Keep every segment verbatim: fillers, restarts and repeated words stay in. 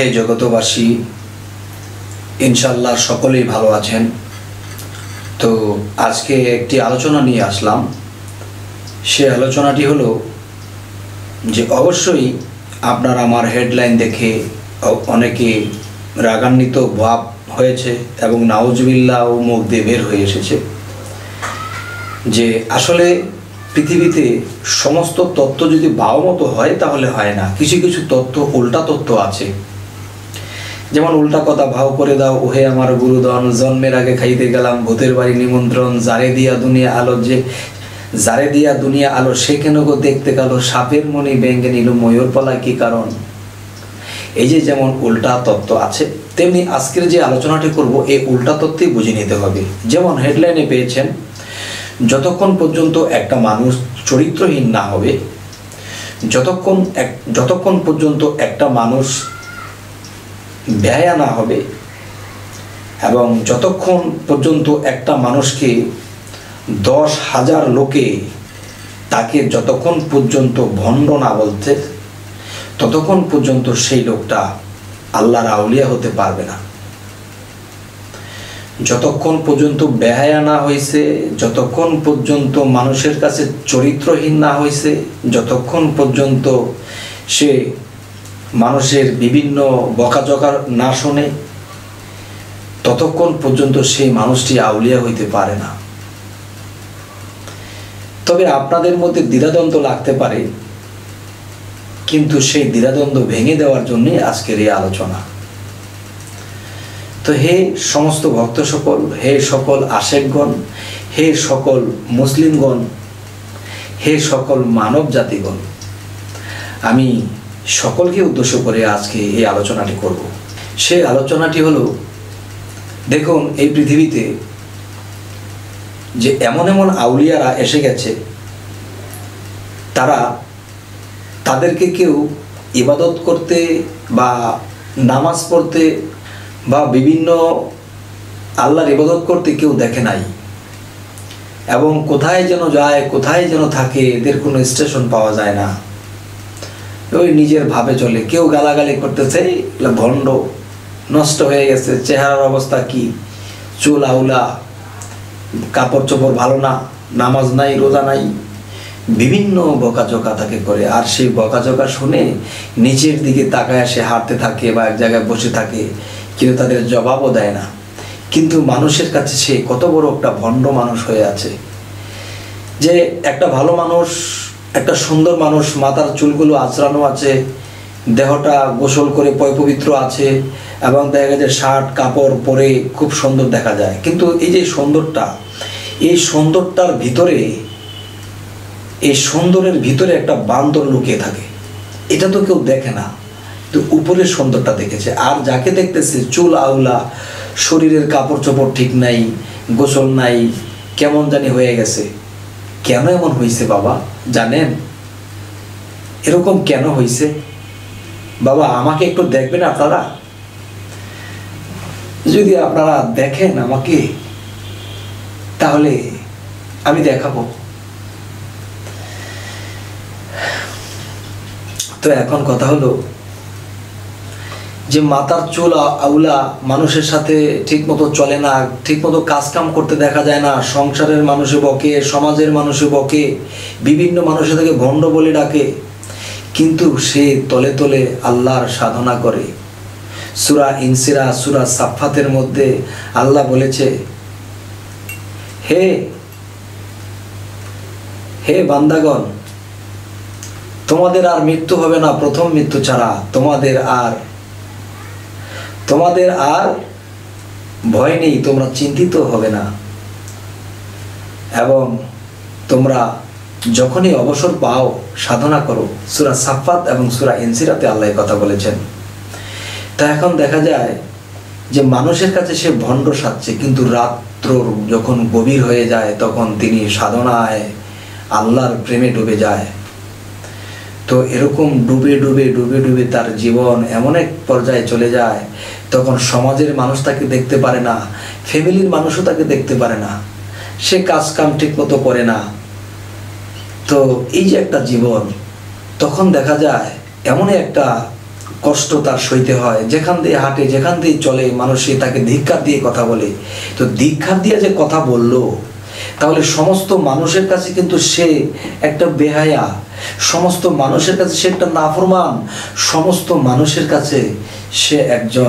হে জগতবাসী, ইনশাল্লাহ সকলেই ভালো আছেন। তো আজকে একটি আলোচনা নিয়ে আসলাম। সে আলোচনাটি হলো যে অবশ্যই আপনারা আমার হেডলাইন দেখে অনেকে রাগান্বিত ভাব হয়েছে এবং নাউজুবিল্লাহ ও মুখ দিয়ে বের হয়ে এসেছে যে আসলে পৃথিবীতে সমস্ত তত্ত্ব যদি বাও মতো হয় তাহলে হয় না, কিছু কিছু তত্ত্ব উল্টা তত্ত্ব আছে। যেমন উল্টা কথা ভাও করে দাও ওহে আমার গুরুদন, জন্মের আগে খাইতে গেলাম ভূতের বাড়ি নিমন্ত্রণ, জারে দিয়া দুনিয়া আলো যে জারে দিয়া দুনিয়া আলো সে কেন গো দেখতে গেল, সাপের মনি ব্যাঙ্গে নিল ময়ূর পলায় কি কারণ। এই যে যেমন উল্টা তত্ত্ব আছে, তেমনি আজকের যে আলোচনাটি করব এই উল্টা তত্ত্বই বুঝে নিতে হবে। যেমন হেডলাইনে পেয়েছেন, যতক্ষণ পর্যন্ত একটা মানুষ চরিত্রহীন না হবে, যতক্ষণ এক যতক্ষণ পর্যন্ত একটা মানুষ ব্যয়া না হবে, এবং যতক্ষণ পর্যন্ত একটা মানুষকে দশ হাজার লোকে তাকে যতক্ষণ পর্যন্ত ভণ্ড না বলতে, ততক্ষণ পর্যন্ত সেই লোকটা আল্লাহর আউলিয়া হতে পারবে না। যতক্ষণ পর্যন্ত বেহায়া না হয়েছে, যতক্ষণ পর্যন্ত মানুষের কাছে চরিত্রহীন না হয়েছে, যতক্ষণ পর্যন্ত সে মানুষের বিভিন্ন বকাঝকা না শোনে, ততক্ষণ পর্যন্ত সেই মানুষটি আউলিয়া হইতে পারে না। তবে আপনাদের মধ্যে দ্বিধাদ্বন্দ্ব লাগতে পারে, কিন্তু সেই দ্বিধাদ্বন্দ্ব ভেঙে দেওয়ার জন্যই আজকের এই আলোচনা। তো হে সমস্ত ভক্ত সকল, হে সকল আশেকগণ, হে সকল মুসলিমগণ, হে সকল মানব জাতিগণ, আমি সকলকে উদ্দেশ্য করে আজকে এই আলোচনাটি করব। সেই আলোচনাটি হলো, দেখুন এই পৃথিবীতে যে এমন এমন আউলিয়ারা এসে গেছে, তারা তাদেরকে কেউ ইবাদত করতে বা নামাজ পড়তে বা বিভিন্ন আল্লাহর ইবাদত করতে কেউ দেখে নাই, এবং কোথায় যেন যায় কোথায় যেন থাকে এদের কোনো স্টেশন পাওয়া যায় না। ওই নিজের ভাবে চলে, কেউ গালাগালি করতেছে ভণ্ড, নষ্ট হয়ে গেছে, চেহারার অবস্থা কি, চুল আউলা, কাপড় চোপড় ভালো না, নামাজ নাই, রোজা নাই, বিভিন্ন বকাঝকা তাকে করে। আর সেই বকাঝকা শুনে নিচের দিকে তাকায় সে হাঁটতে থাকে বা এক জায়গায় বসে থাকে, কিন্তু তাদের জবাবও দেয় না। কিন্তু মানুষের কাছে সে কত বড় একটা ভণ্ড মানুষ হয়ে আছে যে একটা ভালো মানুষ, একটা সুন্দর মানুষ, মাথার চুলগুলো আঁচড়ানো আছে, দেহটা গোসল করে পবিত্র আছে, এবং দেখা যায় শার্ট কাপড় পরে খুব সুন্দর দেখা যায়। কিন্তু এই যে সুন্দরটা, এই সুন্দরটার ভিতরে, এই সুন্দরের ভিতরে একটা বান্দর লুকিয়ে থাকে। এটা তো কেউ দেখে না, তো উপরের সুন্দরটা দেখেছে। আর যাকে দেখতেছে চুল আউলা, শরীরের কাপড় চোপড় ঠিক নাই, গোসল নাই, কেমন জানি হয়ে গেছে। কেন এমন হয়েছে বাবা জানেন? এরকম কেন হয়েছে বাবা? আমাকে একটু দেখবেন আপনারা? যদি আপনারা দেখেন আমাকে, তাহলে আমি দেখাবো। তো এখন কথা হলো যে মাথার চুল আউলা মানুষের সাথে ঠিক মতো চলে না, ঠিক মতো কাজ কাম করতে দেখা যায় না, সংসারের মানুষে বকে, সমাজের মানুষে বকে, বিভিন্ন মানুষের থেকে ভণ্ড বলে ডাকে, কিন্তু সে তলে তলে আল্লাহর সাধনা করে। সূরা ইনসিরা, সূরা সাফফাতের মধ্যে আল্লাহ বলেছে, হে হে বান্দাগণ, তোমাদের আর মৃত্যু হবে না প্রথম মৃত্যু ছাড়া, তোমাদের আর তোমাদের আর ভয় নেই, তোমরা চিন্তিত হবে না, এবং তোমরা যখনই অবসর পাও সাধনা করো। সূরা সাফফাত এবং সূরা ইনসিরাতে আল্লাহ কথা বলেছেন। তা এখন দেখা যায় যে মানুষের কাছে সে ভণ্ড সাজছে, কিন্তু রাত্র যখন গভীর হয়ে যায় তখন তিনি সাধনায় আল্লাহর প্রেমে ডুবে যায়। তো এরকম ডুবে ডুবে ডুবে ডুবে তার জীবন এমন এক পর্যায়ে চলে যায়, তখন সমাজের মানুষ তাকে দেখতে পারে না, ফ্যামিলির মানুষও তাকে দেখতে পারে না, সে কাজ কাম ঠিক মতো করে না। তো এই যে একটা জীবন, তখন দেখা যায় এমনই একটা কষ্ট তার সইতে হয়, যেখান দিয়ে হাঁটে, যেখান দিয়ে চলে, মানুষে তাকে ধিক্কার দিয়ে কথা বলে। তো ধিক্কার দিয়ে যে কথা বলল, তাহলে সমস্ত মানুষের কাছে কিন্তু সে একটা বেহায়া, সমস্ত মানুষের কাছে সে একটা নাফরমান, সমস্ত মানুষের কাছে সে একজন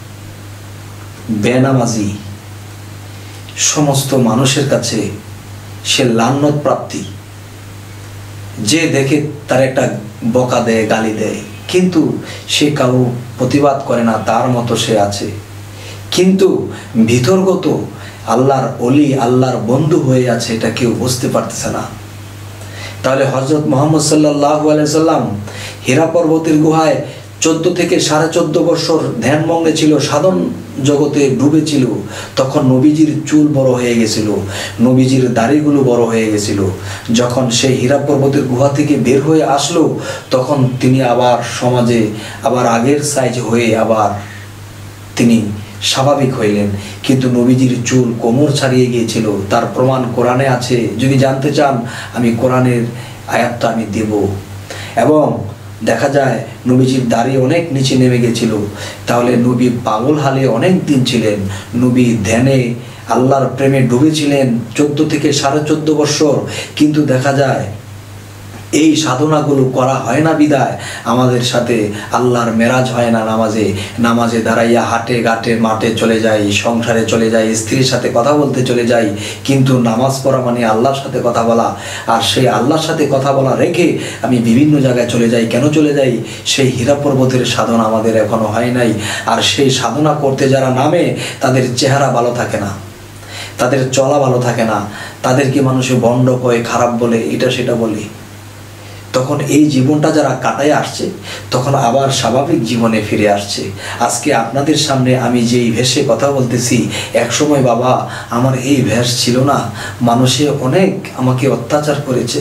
বেনামাজি, সমস্ত মানুষের কাছে সে লান্নত প্রাপ্তি। যে দেখে তার একটা বকা দেয়, গালি দেয়, কিন্তু সে কারো প্রতিবাদ করে না, তার মতো সে আছে। কিন্তু ভিতরগত আল্লাহর অলি, আল্লাহর বন্ধু হয়ে আছে, এটা কেউ বুঝতে পারতেছে না। তাহলে হযরত মুহাম্মদ সাল্লাল্লাহু আলাইহি সাল্লাম হীরা পর্বতের গুহায় চোদ্দ থেকে সাড়ে চোদ্দ বছর ধ্যানমগ্নে ছিল, সাধন জগতে ডুবেছিল। তখন নবীজির চুল বড় হয়ে গেছিল, নবীজির দাড়িগুলো বড় হয়ে গেছিল। যখন সেই হীরা পর্বতের গুহা থেকে বের হয়ে আসলো, তখন তিনি আবার সমাজে আবার আগের সাইজ হয়ে আবার তিনি স্বাভাবিক হইলেন। কিন্তু নবীজির চুল কোমর ছাড়িয়ে গিয়েছিল, তার প্রমাণ কোরআনে আছে। যদি জানতে চান, আমি কোরআনের আয়াতটা আমি দেব। এবং দেখা যায় নবীজির দাড়ি অনেক নিচে নেমে গেছিল। তাহলে নবী পাগল হালে অনেক দিন ছিলেন, নবী ধ্যানে আল্লাহর প্রেমে ডুবেছিলেন চোদ্দ থেকে সাড়ে চোদ্দ বছর। কিন্তু দেখা যায় এই সাধনাগুলো করা হয় না বিদায় আমাদের সাথে আল্লাহর মেরাজ হয় না। নামাজে নামাজে দাঁড়াইয়া হাটে ঘাটে মাঠে চলে যাই, সংসারে চলে যাই, স্ত্রীর সাথে কথা বলতে চলে যাই। কিন্তু নামাজ পড়া মানে আল্লাহর সাথে কথা বলা, আর সেই আল্লাহর সাথে কথা বলা রেখে আমি বিভিন্ন জায়গায় চলে যাই। কেন চলে যাই? সেই হীরা পর্বতের সাধনা আমাদের এখনো হয় নাই। আর সেই সাধনা করতে যারা নামে, তাদের চেহারা ভালো থাকে না, তাদের চলা ভালো থাকে না, তাদেরকে মানুষে বন্ড কয়, খারাপ বলে, এটা সেটা বলে। তখন এই জীবনটা যারা কাটায় আসছে, তখন আবার স্বাভাবিক জীবনে ফিরে আসছে। আজকে আপনাদের সামনে আমি যেই ভেষে কথা বলতেছি, এক সময় বাবা আমার এই ভেষ ছিল না। মানুষে অনেক আমাকে অত্যাচার করেছে,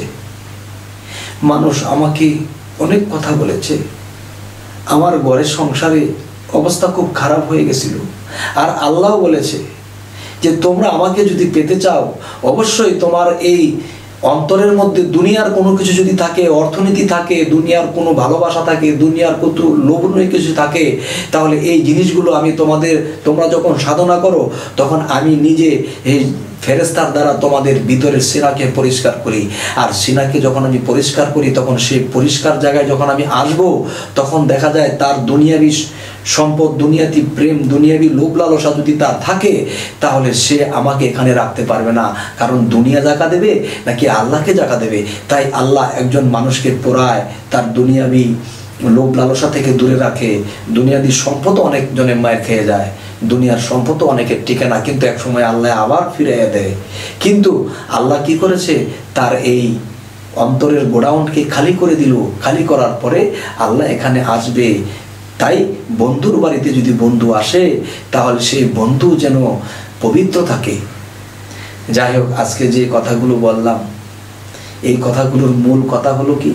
মানুষ আমাকে অনেক কথা বলেছে, আমার ঘরের সংসারে অবস্থা খুব খারাপ হয়ে গেছিল। আর আল্লাহ বলেছে যে তোমরা আমাকে যদি পেতে চাও, অবশ্যই তোমার এই অন্তরের মধ্যে দুনিয়ার কোনো কিছু যদি থাকে, অর্থনীতি থাকে, দুনিয়ার কোনো ভালোবাসা থাকে, দুনিয়ার কত লোভনীয় কিছু থাকে, তাহলে এই জিনিসগুলো আমি তোমাদের, তোমরা যখন সাধনা করো, তখন আমি নিজে এই ফেরেস্তার দ্বারা তোমাদের ভিতরের সিনাকে পরিষ্কার করি। আর সিনাকে যখন আমি পরিষ্কার করি, তখন সেই পরিষ্কার জায়গায় যখন আমি আসবো, তখন দেখা যায় তার দুনিয়াবি সম্পদ, দুনিয়াতি প্রেম, দুনিয়াবি লোভ লালসা যদি তার থাকে, তাহলে সে আমাকে এখানে রাখতে পারবে না। কারণ দুনিয়া জায়গা দেবে নাকি আল্লাহকে জায়গা দেবে? তাই আল্লাহ একজন মানুষকে পোড়ায়, তার দুনিয়াবি লোভ লালসা থেকে দূরে রাখে। দুনিয়াবি সম্পদও অনেক জনের মায়ের খেয়ে যায়, দুনিয়ার সম্পদও অনেকের টিকে না, কিন্তু এক সময় আল্লাহ আবার ফিরিয়ে দেয়। কিন্তু আল্লাহ কি করেছে? তার এই অন্তরের গোডাউনকে খালি করে দিল। খালি করার পরে আল্লাহ এখানে আসবে। তাই বন্ধুর বাড়িতে যদি বন্ধু আসে, তাহলে সেই বন্ধু যেন পবিত্র থাকে। যাই হোক, আজকে যে কথাগুলো বললাম, এই কথাগুলোর মূল কথা হলো কি,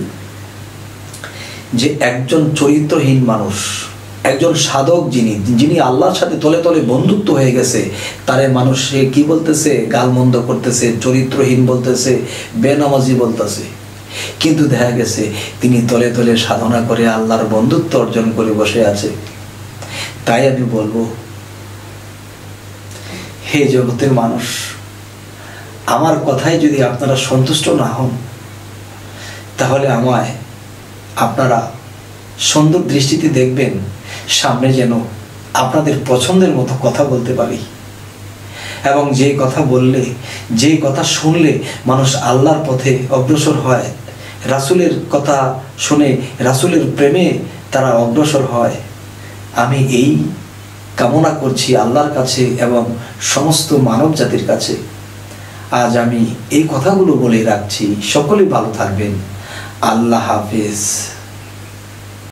যে একজন চরিত্রহীন মানুষ, একজন সাধক যিনি যিনি আল্লাহর সাথে তলে তলে বন্ধুত্ব হয়ে গেছে, তারে মানুষ সে কি বলতেছে? গালমন্দ করতেছে, চরিত্রহীন বলতেছে, বেনামাজি বলতেছে। কিন্তু দেখা গেছে তিনি তলে তলে সাধনা করে আল্লাহর বন্ধুত্ব অর্জন করে বসে আছে। তাই আমি বলবো, হে জগতের মানুষ, আমার কথায় যদি আপনারা সন্তুষ্ট না হন, তাহলে আমায় আপনারা সুন্দর দৃষ্টিতে দেখবেন, সামনে যেন আপনাদের পছন্দের মতো কথা বলতে পারি। এবং যে কথা বললে, যে কথা শুনলে মানুষ আল্লাহর পথে অগ্রসর হয়, রাসূলের কথা শুনে রাসূলের প্রেমে তারা অগ্রসর হয়, আমি এই কামনা করছি আল্লাহর কাছে এবং সমস্ত মানব জাতির কাছে। আজ আমি এই কথাগুলো বলে রাখছি। সকলে ভালো থাকবেন। আল্লাহ হাফেজ।